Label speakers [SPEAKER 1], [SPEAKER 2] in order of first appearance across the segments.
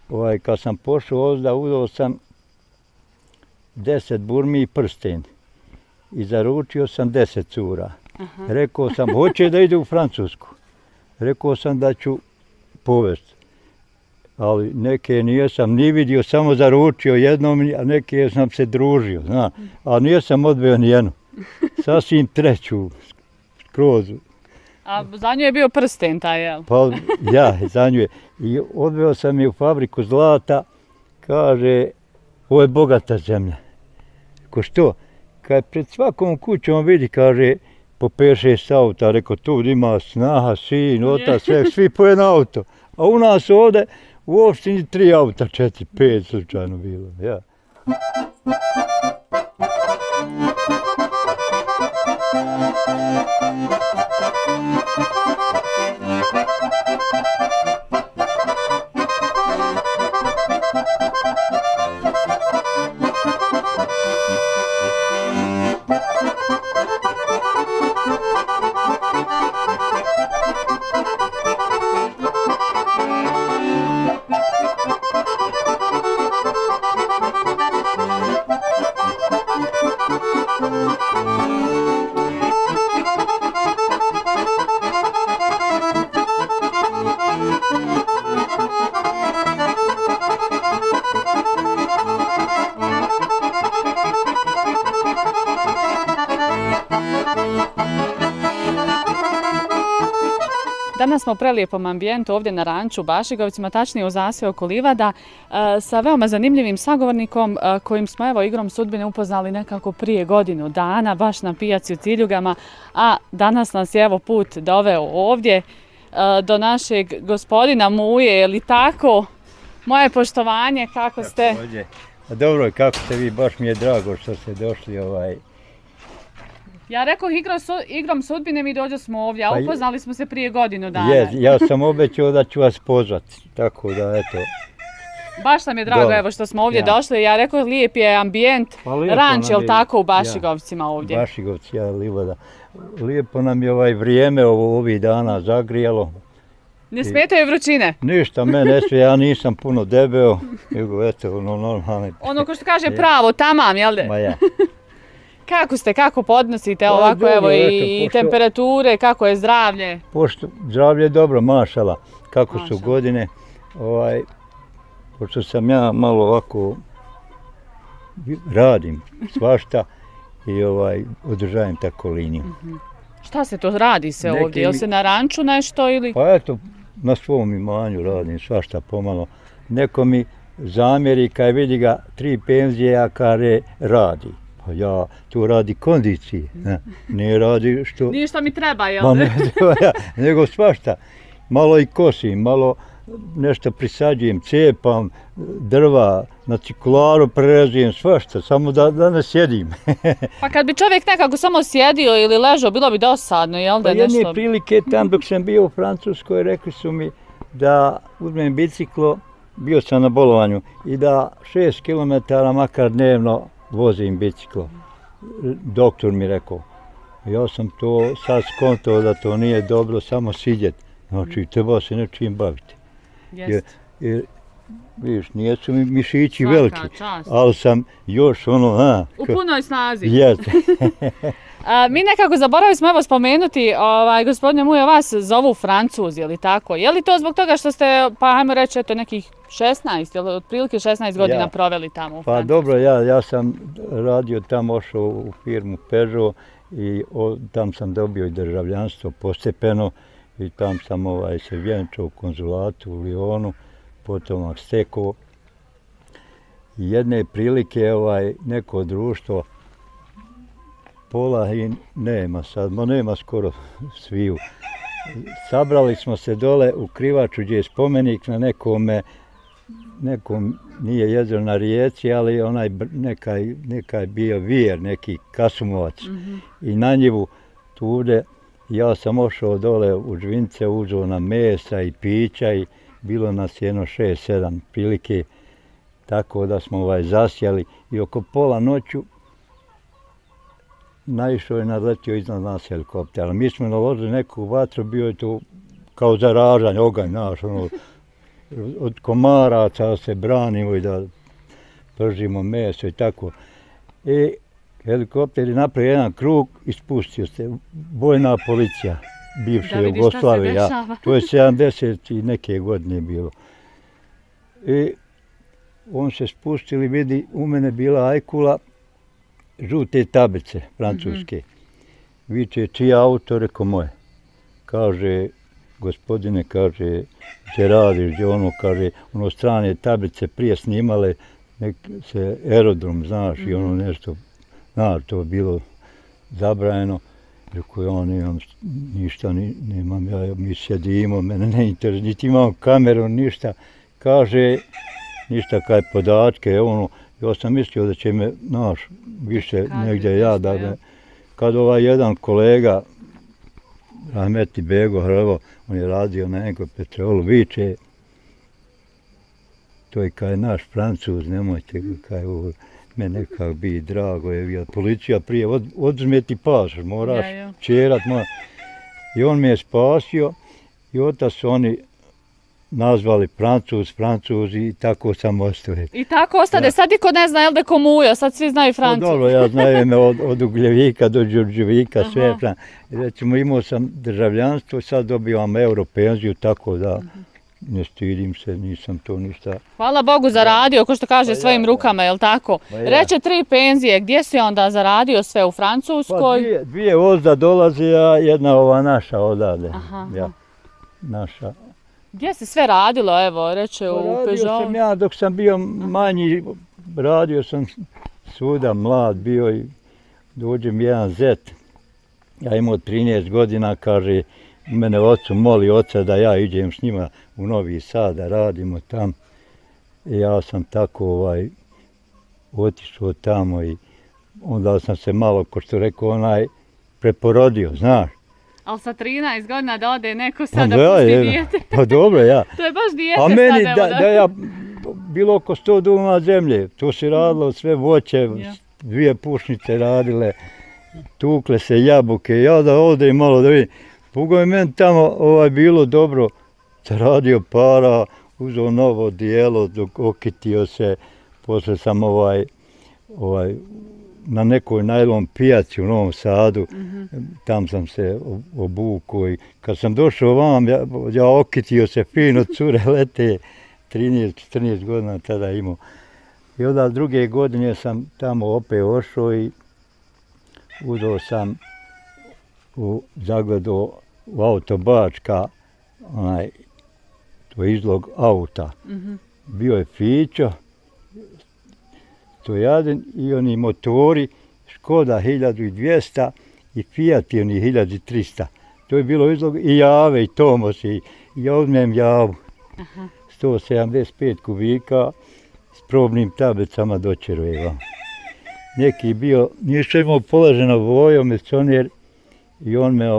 [SPEAKER 1] kad sam pošao ovdje, uzeo sam 10 burmi i prsten i zaručio sam 10 cura. Rekao sam, hoće da ide u Francusku. Rekao sam da ću povesti. Ali neke nisam ni vidio, samo zaručio jednom, a neke sam se družio, zna. A nisam odveo nijednu. Sasvim treću, skroz.
[SPEAKER 2] A za nju je bio prsten taj, jel?
[SPEAKER 1] Pa ja, za nju je. I odveo sam je u fabriku zlata, kaže, ovo je bogata zemlja. Ko što? Kad pred svakom kućom vidi, kaže, po 5-6 auta, rekao, tu ima snaha, sin, otac, svi po jedan auto. A u nas ovdje u opštini 3 auta, 4, 5 slučajno bilo. Ja.
[SPEAKER 2] Danas smo u prelijepom ambijentu ovdje na ranču u Bašigovcima, tačnije u Zasve oko livada, sa veoma zanimljivim sagovornikom kojim smo evo igrom sudbine upoznali nekako prije godinu dana, baš na pijaci u Ciljugama, a danas nas je evo put doveo ovdje do našeg gospodina Muje, je li tako? Moje poštovanje, kako ste?
[SPEAKER 1] Dobro, kako ste vi, baš mi je drago što ste došli
[SPEAKER 2] Ja rekao igrom sudbine mi dođo smo ovdje, a upoznali smo se prije godinu dana.
[SPEAKER 1] Ja sam obećao da ću vas pozvati, tako da eto.
[SPEAKER 2] Baš nam je drago evo što smo ovdje došli, ja rekao lijep je ambijent, ranč, jel tako, u Bašigovcima ovdje?
[SPEAKER 1] Bašigovci, ja, livada. Lijepo nam je vrijeme ovih dana zagrijalo.
[SPEAKER 2] Ne smetaju vrućine?
[SPEAKER 1] Ništa, me ne smije, ja nisam puno debeo, nego eto, normalno.
[SPEAKER 2] Ono ko što kaže pravo, tamam, jel de?
[SPEAKER 1] Ma ja.
[SPEAKER 2] Kako ste, kako podnosite ovako, evo i temperature, kako je zdravlje?
[SPEAKER 1] Zdravlje je dobro, mašala, kako su godine. Pošto sam ja malo ovako, radim svašta i održajem tako liniju.
[SPEAKER 2] Šta se to radi se ovdje? Jel se na ranču nešto ili?
[SPEAKER 1] Pa eto, na svom imanju radim svašta pomalo. Neko mi zamjeri kad vidi ga 3 penzije, a kare radi. Pa ja tu radi kondiciji, ne radi što...
[SPEAKER 2] Ništa mi treba, jel?
[SPEAKER 1] Ma ne treba ja, nego svašta. Malo i kosim, malo nešto prisađujem, cijepam drva, na cikularu prerezujem, svašta, samo da ne sjedim.
[SPEAKER 2] Pa kad bi čovjek nekako samo sjedio ili ležao, bilo bi dosadno, jel da
[SPEAKER 1] pa
[SPEAKER 2] nešto?
[SPEAKER 1] Jedne prilike tam dok sam bio u Francuskoj, rekli su mi da uzmem biciklo, bio sam na bolovanju, i da 6 km makar dnevno vozim biciklo. Doktor mi rekao, ja sam to sad skontao da to nije dobro, samo sidjet. Znači, treba se nečim baviti. Jer, vidiš, nijesu mi mišići veliki, ali sam još
[SPEAKER 2] u punoj snazi.
[SPEAKER 1] Jeste.
[SPEAKER 2] Mi nekako zaboravili smo evo spomenuti, gospodine Muje, vas zovu Francuzi, je li tako? Je li to zbog toga što ste, pa hajmo reći, eto nekih 16, ili otprilike 16 godina proveli tamo u Francusku?
[SPEAKER 1] Pa dobro, ja sam radio tamo, ošao u firmu Peugeot i tam sam dobio i državljanstvo postepeno i tam sam se vjenčao u konzulatu u Lyonu, potom stekao. Jedne prilike neko društvo, pola i nema sad, nema skoro sviju. Sabrali smo se dole u Krivaču gdje je spomenik na nekom nije jezero na rijeci, ali nekaj bio vijer, neki Kasumovac. I na njivu tude ja sam ošao dole u Žvince, uzeo na mesa i pića i bilo nas jedno 6-7 prilike, tako da smo zasjeli i oko pola noću naišao je nadletio iznad nas helikopter, ali mi smo naložili neku vatru, bio je to kao zaražanje, oganj naš, od komaraca da se branimo i da pržimo meso i tako. I helikopter je napravio jedan krug i spustio se. Vojna policija bivše Jugoslavije. To je 70 i neke godine bilo. I on se spustili, vidi, u mene bila ajkula, žute tablice francuske. Viče, čiji auto, reko moje. Kaže, gospodine, kaže, gdje radiš, gdje ono, kaže, ono strane tablice prije snimale, se aerodrom, znaš, i ono nešto, znaš, to bilo zabranjeno. Rekao, ja nemam ništa, nemam, mi sjedimo, mene ne interesuje, niti imam kameru, ništa. Kaže, ništa kaj podatke, ono, ja sam mislio da će me, znaš, više negdje ja da me, kad ovaj jedan kolega, Rahmeti Bego Hrvo, on je radio na Enkopetrolu, viče, to je kaj naš Francuz, nemojte kaj ovo, mene kak bi drago je, policija prije, oduzme ti pasoš, moraš čerat, i on me je spasio i otac su oni nazvali Francuzi i tako sam ostao.
[SPEAKER 2] I tako ostade, sad niko ne zna Elde Komujo, sad svi znaju Francuz.
[SPEAKER 1] Dobro, ja znaju me od Ugljevika do Đurđevika, sve. Recimo imao sam državljanstvo, sad dobivam europenziju, tako da ne stidim se, nisam to ništa.
[SPEAKER 2] Hvala Bogu zaradio, ko što kaže, svojim rukama, jel tako? Reče 3 penzije, gdje si onda zaradio sve u Francuskoj?
[SPEAKER 1] Pa dvije ozda dolaze, a jedna ova naša odavde. Naša.
[SPEAKER 2] Gdje se sve radilo, evo, reče u Peugeotu?
[SPEAKER 1] Radio sam ja dok sam bio manji, radio sam svuda, mlad bio i dođe mi jedan zet. Ja imao 13 godina, kaže, mene ocu moli oca da ja idem s njima u Novi Sad, da radimo tam. I ja sam tako otišao tamo i onda sam se malo, ko što rekao, preporodio, znaš.
[SPEAKER 2] Ali sa 13 godina da ode neko sad da pusti dijete.
[SPEAKER 1] Pa dobro, ja.
[SPEAKER 2] To je baš dijete
[SPEAKER 1] sad, evo da. A meni da ja, bilo oko 100 duma zemlje, to se radilo sve voće, 2 pušnice radile, tukle se jabuke, ja da odem malo da vidim. Pugo je meni tamo bilo dobro, zaradio para, uzeo novo dijelo, okitio se, posle sam na nekoj najlon pijaci u Novom Sadu, tam sam se obukao i kad sam došao vam, ja okitio se fino, cure lete, 13-14 godina tada imao. I onda druge godine sam tamo opet ošao i uzeo sam zagledao u auto Bačka, to je izlog auta. Bio je Fićo, Stojadin i oni motori, Škoda 1200 i Fiat i oni 1300. To je bilo izlog i Jave i Tomos i ja uzmem Javu. 175 kubika s probnim tablicama dočeruje vam. Neki bio, nisam imao položeno vojo, misionjer, i on me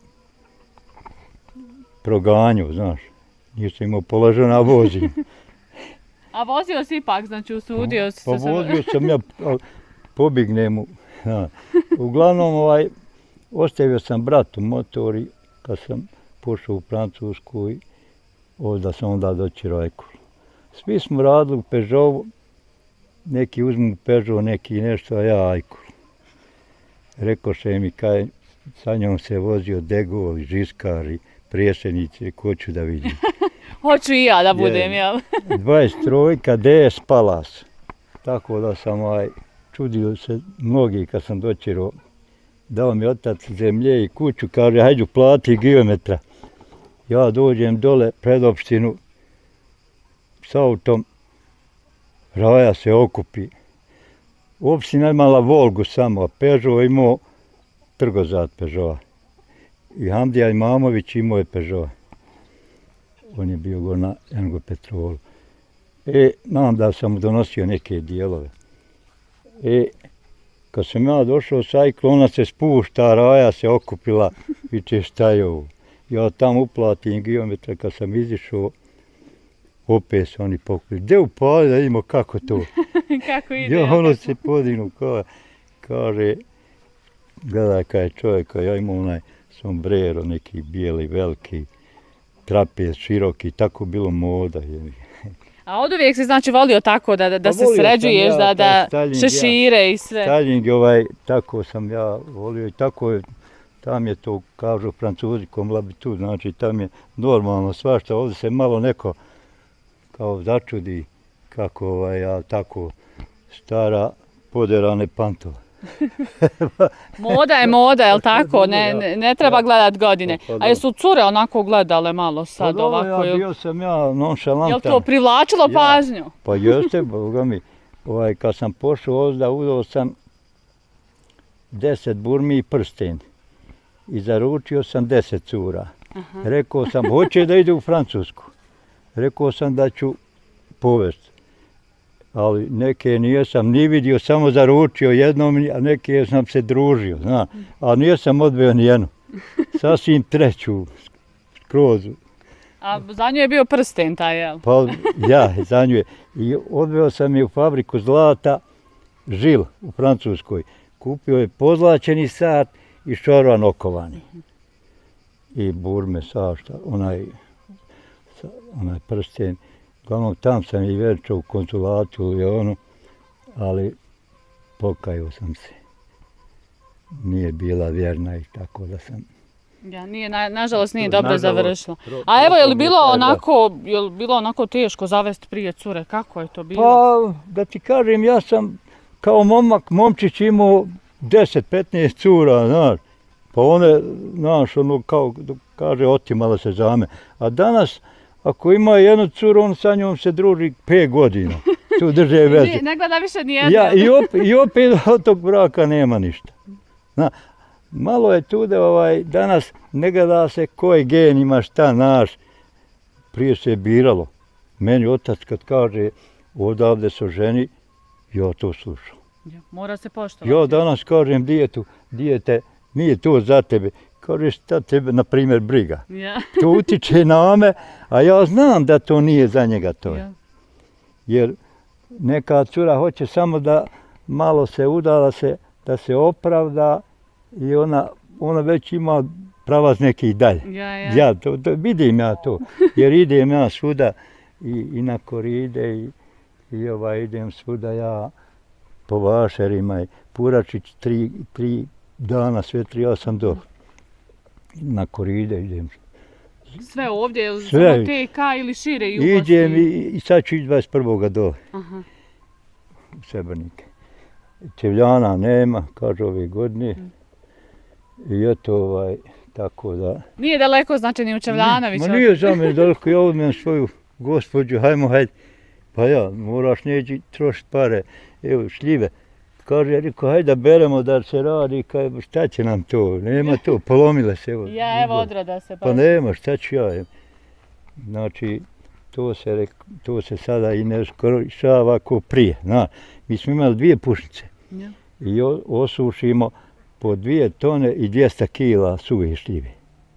[SPEAKER 1] proganjao, znaš. Nisam imao položeno, a vozim.
[SPEAKER 2] A vozio si ipak, znači usudio si se?
[SPEAKER 1] Pa vozio sam ja, pobignem mu. Uglavnom, ostavio sam bratu motor i kad sam pošao u Francusku i ovdje sam onda dočerao ajkulu. Svi smo radili u Peugeotu, neki uzmu Peugeot, neki nešto, a ja ajkulu. Rekoše mi kaj, sa njom se vozio De Gaulle, Žiskar i prijesenici, hoću da vidim.
[SPEAKER 2] Hoću i ja da budem, jel?
[SPEAKER 1] 23 DS Palas. Tako da sam čudio se mnogi kad sam dočerao. Dao mi otac zemlje i kuću, kaže, hajde plati geometra. Ja dođem dole pred opštinu s autom, raja se okupi. Opština imala Volgu samo, a Peugeot imao trgozad Peugeota. I Hamdija Imamović imao je Peugeot. On je bio go na Enkopetrolu. Da sam mu donosio neke dijelove. Kad sam ja došao s ajklom, ona se spušta, raja se okupila, viče šta je ovo. Ja tamo uplatim geometra, kad sam izišao, opet se oni pokupili. Gdje upali da vidimo kako to?
[SPEAKER 2] Kako ide?
[SPEAKER 1] Ja ono se podignu, kaže, gledaj kaj je čovjek, ja imam sombrero, neki bijeli, veliki, trapez široki, tako bilo moda.
[SPEAKER 2] A od uvijek si znači volio tako da
[SPEAKER 1] Pa
[SPEAKER 2] se
[SPEAKER 1] volio sam
[SPEAKER 2] sređuješ,
[SPEAKER 1] ja
[SPEAKER 2] da
[SPEAKER 1] taj styling,
[SPEAKER 2] šešire i sve.
[SPEAKER 1] Styling tako sam ja volio i tako je, tam je to, kažu Francuzi, komlabitu, znači tam je normalno svašta, ovdje se malo neko kao začudi kako ja tako stara poderane pantova.
[SPEAKER 2] Moda je moda, jel tako? Ne treba gledat godine. A jesu cure onako gledale malo sad
[SPEAKER 1] Pa
[SPEAKER 2] ovako?
[SPEAKER 1] bio sam ja nonšalantan.
[SPEAKER 2] Jel to privlačilo pažnju?
[SPEAKER 1] Pa jeste, boga mi. Kad sam pošao ovdje, udao sam 10 burmi i prsten. I zaručio sam 10 cura. Rekao sam, hoće da ide u Francusku. Rekao sam da ću povesti. Ali neke nisam ni vidio, samo zaručio jednom, a neke sam se družio, zna. A nisam odveo nijednu. Sasvim treću, skroz.
[SPEAKER 2] A za nju je bio prsten taj, jel?
[SPEAKER 1] Pa ja, za nju je. I odveo sam je u fabriku zlata Žil u Francuskoj. Kupio je pozlačeni sat i šorvan okovani. I burme, sašta, onaj prsten. Uglavnom, tam sam i venčao u konzulatu i ali pokajao sam se. Nije bila vjerna i tako da sam...
[SPEAKER 2] Ja, nažalost nije dobro završilo. A evo, je li bilo onako teško zavesti prije cure? Kako je to bilo?
[SPEAKER 1] Pa, da ti kažem, ja sam kao momčić imao 10-15 cura, znaš. Pa one, znaš, kao kaže, otimala se za me. A danas, ako ima jednu curu, on sa njom se druži 5 godina. Tu drže veze.
[SPEAKER 2] Ne gleda više nijedno.
[SPEAKER 1] Ja, i opet od tog braka nema ništa. Malo je tu da danas ne gleda se koji gen ima šta naš. Prije se je biralo. Meni otac kad kaže odavde su ženi, ja to slušam.
[SPEAKER 2] Mora se poštovati.
[SPEAKER 1] Ja danas kažem dijete, nije to za tebe. Kaže šta tebe, na primjer, briga. To utiče na me, a ja znam da to nije za njega to. Jer neka cura hoće samo da malo se udala se, da se opravda i ona već ima pravac neki dalje. Ja vidim ja to, jer idem ja svuda i na koride i idem svuda ja po vašerima i Puračić 3 dana, sve 3 ja sam dole. Na koride idem.
[SPEAKER 2] Sve ovdje, samo TK ili šire Jugoslavije?
[SPEAKER 1] Idem i sad ću ići 21. dole. U Srebrnike. Čevljana nema, kaže ove godine. I eto tako da...
[SPEAKER 2] Nije daleko, znači ni u Čevljanoviću?
[SPEAKER 1] Ma nije za mene daleko, ja odmem svoju gospođu, hajde. Pa ja, moraš neći trošiti pare, evo šljive. Kaže, rekao, hajde da beremo da se radi, šta će nam to, nema to, polomile se.
[SPEAKER 2] Evo odrada se.
[SPEAKER 1] Pa nema, šta ću ja. Znači, to se sada i ne skorišava kao prije. Mi smo imali 2 pušnice i osušimo po 2 tone i 200 kila suve šljive.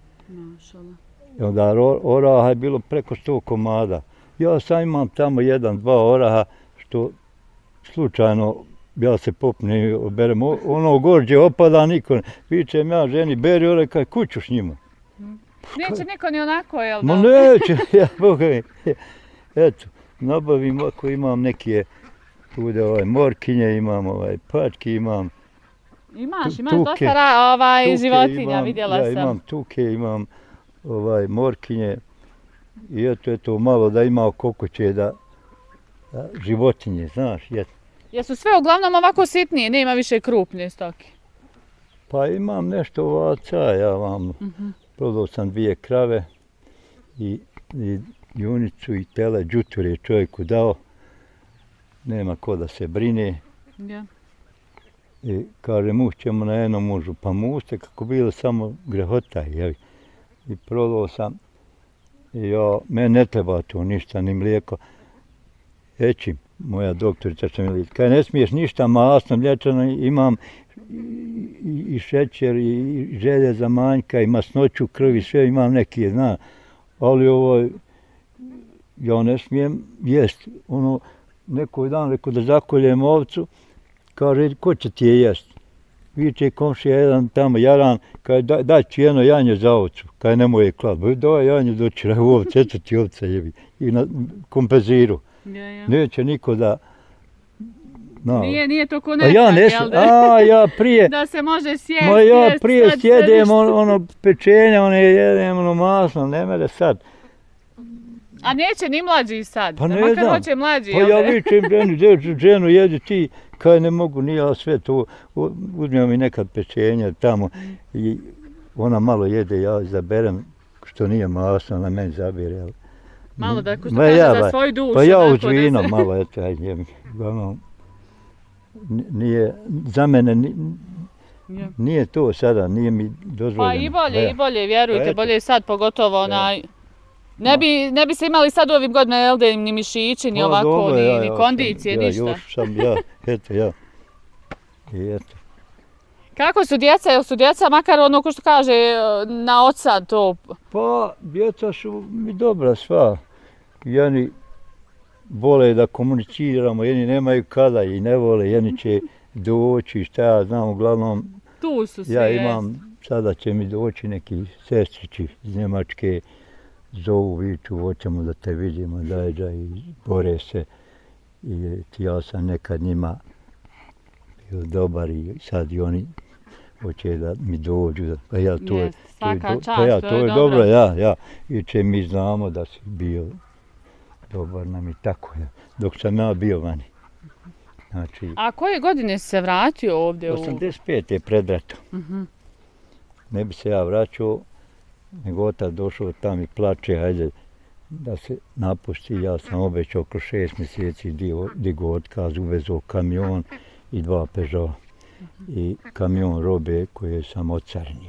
[SPEAKER 1] I onda oraha je bilo preko 100 komada. Ja sam imam tamo 1-2 oraha što slučajno ja se popnem i oberem. Ono gorđe opada, niko ne. Vičem ja ženi, beri oraha, kaj kuću s njima.
[SPEAKER 2] Neće niko ni onako, jel da?
[SPEAKER 1] Ma neće, ja boga mi. Eto, nabavim ako imam neke tude morkinje, imam pački, imam
[SPEAKER 2] Imaš dosta životinja, vidjela sam.
[SPEAKER 1] Ja imam tuke, imam morkinje i eto malo da ima koliko će da životinje, znaš.
[SPEAKER 2] Jesu sve uglavnom ovako sitnije, nema više krupne stoke?
[SPEAKER 1] Pa imam nešto ovaca, ja vam prodao sam 2 krave i junicu i tele, đuture je čovjeku dao, nema ko da se brine. I kaže, ćemo na jednom mužu, pa mušte kako bilo samo grehotaj, I prodao sam, meni ne treba to ništa, ni mlijeko. Eći, moja doktorica što mi liči, kaj ne smiješ ništa masno, mlječano, imam i šećer, i željeza manjka, i masnoću krvi, sve imam neki, ali ja ne smijem jest. Neko dan rekao da zakoljem ovcu, kaže, ko će ti je jest? viče komšija jedan tamo, Jaran, kaže daj ti jedno janje za ovcu, kaže nemoj je klat, daj janje doći u ovce, eto ti ovca jebi, i na kompenziru. Neće niko da...
[SPEAKER 2] Nije to ko nekad, jel da?
[SPEAKER 1] Ja prije...
[SPEAKER 2] Da se može sjesti,
[SPEAKER 1] ja prije sjedem ono pečenja, jedem ono masno, ne mere sad.
[SPEAKER 2] A neće ni mlađi sad,
[SPEAKER 1] pa ne
[SPEAKER 2] makar
[SPEAKER 1] znam.
[SPEAKER 2] Hoće mlađi.
[SPEAKER 1] Pa ja vičem ženu jedi ti, kaj ne mogu ni ja sve to, uzmem mi nekad pečenja tamo i ona malo jede, ja izaberem što nije masno, ona meni zabire.
[SPEAKER 2] Malo da kaže za svoju dušu.
[SPEAKER 1] Pa ja uz vino malo, eto, nije, za mene nije to sada, nije mi dozvoljeno.
[SPEAKER 2] Pa i bolje, vjerujte, bolje sad pogotovo onaj... Ne bi se imali sad u ovim godinama, jel da ni mišići, ni ovako, ni kondicije, ništa.
[SPEAKER 1] Još sam i eto.
[SPEAKER 2] Kako su djeca, jel su djeca makar ono ko što kaže na oca to?
[SPEAKER 1] Pa djeca su mi dobra sva. Jedni vole da komuniciramo, jedni nemaju kada i ne vole, jedni će doći, šta ja znam, uglavnom.
[SPEAKER 2] Tu su svi,
[SPEAKER 1] ja imam, sada će mi doći neki sestrići iz Njemačke, zovu, viču, hoćemo da te vidimo, dajđa i bore se. I ja sam nekad njima bio dobar i sad i oni hoće da mi dođu. Pa ja to je, to je dobro, i mi znamo da si bio dobar nam i tako je, dok sam ja bio vani. Znači,
[SPEAKER 2] a koje godine si se vratio ovdje?
[SPEAKER 1] 85. je pred ratom. Ne bi se ja vraćao, nego otac došao tam i plače, hajde da se napusti. Ja sam obećao oko 6 mjeseci digo otkaz, uvezao kamion i 2 Peugeota i kamion robe koje sam ocarinio.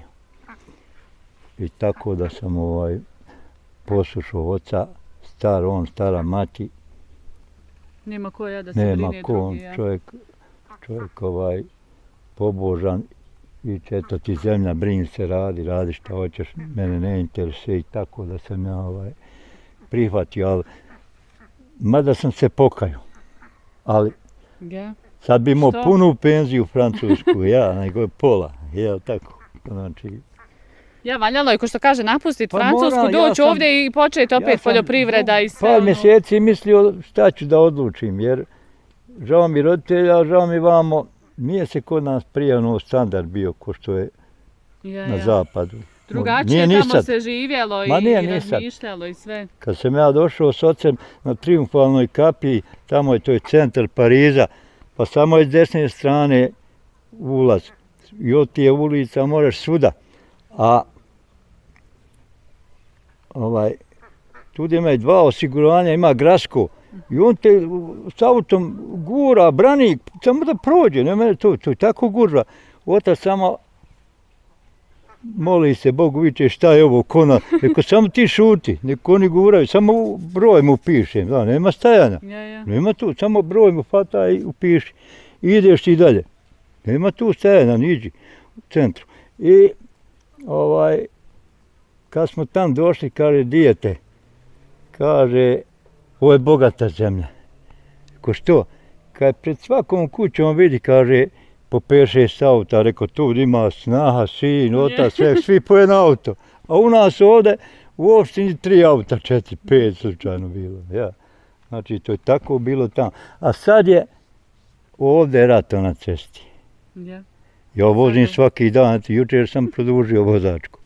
[SPEAKER 1] I tako da sam poslušao oca, star on, stara mati.
[SPEAKER 2] Nema ko ja da se brine drugi.
[SPEAKER 1] Nema ko, čovjek pobožan. I eto ti zemlja, brini se, radi šta hoćeš, mene ne interesuje i tako da sam ja prihvatio, ali mada sam se pokajao, ali sad bi imao punu penziju u Francusku, nego je pola, tako, znači.
[SPEAKER 2] Valjalo je, ko što kaže, napustiti Francusku, doći ovdje i početi opet poljoprivreda i sve.
[SPEAKER 1] Par mjeseci mislio šta ću da odlučim, jer žao mi roditelja, žao mi vamo. Nije se kod nas prije standard bio ko što je na zapadu.
[SPEAKER 2] Drugačije tamo se živjelo i razmišljalo i sve.
[SPEAKER 1] Kad sam ja došao s ocem na Triumfalnoj kapiji, tamo je to je centar Pariza, pa samo iz desne strane ulaz. I od tije ulica možeš svuda. A tu ima i 2 osiguranja, ima gradsko. I on te s autom gura, brani, samo da prođe, to je tako gurva. Otac samo moli se, Bogu viče šta je ovo kona, reko samo ti šuti, neko oni guraju, samo broj mu pišem, nema stajanja, nema tu, samo broj mu fata i upiši. I ideš ti dalje, nema tu stajanja, niđi u centru. I kad smo tam došli, kaže dijete, kaže, ovo je bogata zemlja. Ko što? Kad pred svakom kućom vidi, kaže, po 5-6 auta, reko, tu ima snaha, sin, otac, svi po jedan auto. A u nas ovdje u opštini 3 auta, 4, 5 slučajno bilo. Znači, to je tako bilo tamo. A sad je ovdje rat na cesti. Ja vozim svaki dan, jučer sam produžio vozačku.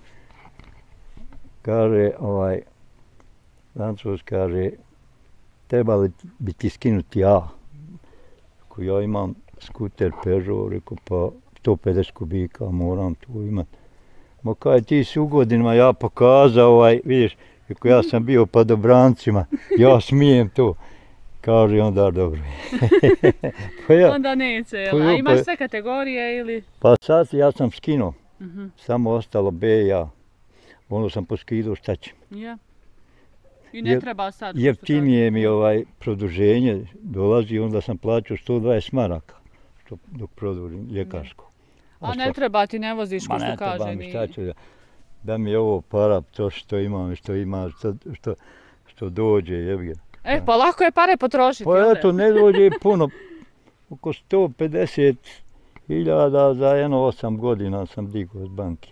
[SPEAKER 1] Kaže, Francuz kaže, trebali bi ti skinuti Ako ja imam skuter Peugeot, rekao pa 150 kubika moram tu imati. Ma kaj ti si u godinama ja pokazao, vidiš, rekao ja sam bio padobrancima, ja smijem to. Kaže onda dobro.
[SPEAKER 2] Onda neće, jel? A imaš sve kategorije ili?
[SPEAKER 1] Pa sad ja sam skinuo, samo ostalo B i A. Ono sam poskidao šta će.
[SPEAKER 2] I ne treba sad.
[SPEAKER 1] Jeftinije mi produženje dolazi, onda sam plaćao 120 maraka dok produžim ljekarsko.
[SPEAKER 2] A ne treba ti, ne voziš ko što kaže.
[SPEAKER 1] Ma ne treba mi, šta ću da mi ovo para, to što imam, što dođe, jebi.
[SPEAKER 2] Pa lako je pare potrošiti.
[SPEAKER 1] Pa eto, ne dođe puno, oko 150 hiljada za jedno 8 godina sam digao od banke.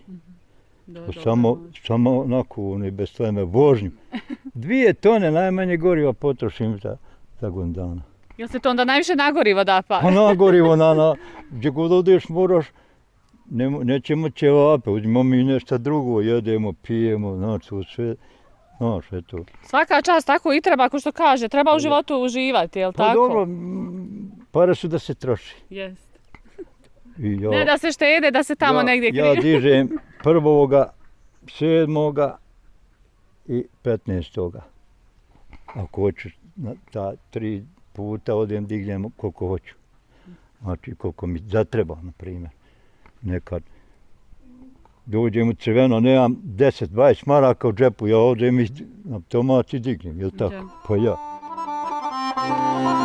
[SPEAKER 1] Samo onako, bez tome vožnju. 2 tone najmanje goriva potrošim za godinu dana.
[SPEAKER 2] Jel se to onda najviše nagorivo da pa?
[SPEAKER 1] Pa nagorivo, gdje god odeš moraš, nećemo ćevape, uzmimo mi nešto drugo, jedemo, pijemo, znači sve, znaš, eto.
[SPEAKER 2] Svaka čast tako i treba, ako što kaže, treba u životu uživati, jel tako?
[SPEAKER 1] Pa dobro, pare su da se troši.
[SPEAKER 2] Jest. Ne da se štede, da se tamo negdje krije.
[SPEAKER 1] Ja dižem 1., 7. i 15. Ako hoću, ta 3 puta odem dignem koliko hoću. Znači koliko mi zatreba, na primjer. Nekad dođem u crveno, nemam 10-20 maraka u džepu, ja odem i na automat i dignem, jel tako? Pa ja.